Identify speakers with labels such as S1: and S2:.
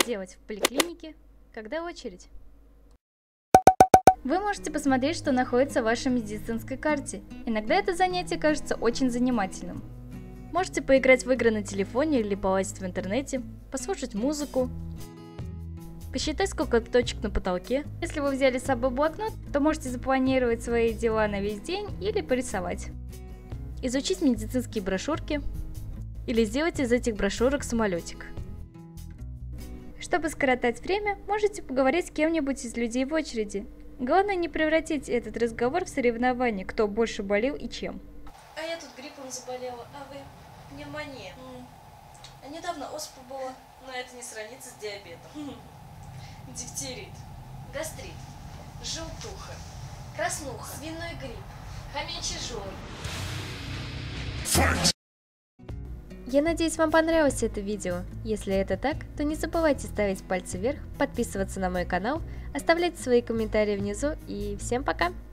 S1: делать в поликлинике, когда очередь? Вы можете посмотреть, что находится в вашей медицинской карте. Иногда это занятие кажется очень занимательным. Можете поиграть в игры на телефоне или полазить в интернете, послушать музыку, посчитать, сколько точек на потолке. Если вы взяли с собой блокнот, то можете запланировать свои дела на весь день или порисовать. Изучить медицинские брошюрки или сделать из этих брошюрок самолетик. Чтобы скоротать время, можете поговорить с кем-нибудь из людей в очереди. Главное не превратить этот разговор в соревнование, кто больше болел и чем.
S2: А я тут гриппом заболела, а вы? Пневмония. А недавно оспа была, но это не сравнится с диабетом. Дифтерит, гастрит, желтуха, краснуха, свиной грипп, хомячий жор.
S1: Я надеюсь, вам понравилось это видео. Если это так, то не забывайте ставить пальцы вверх, подписываться на мой канал, оставлять свои комментарии внизу и всем пока!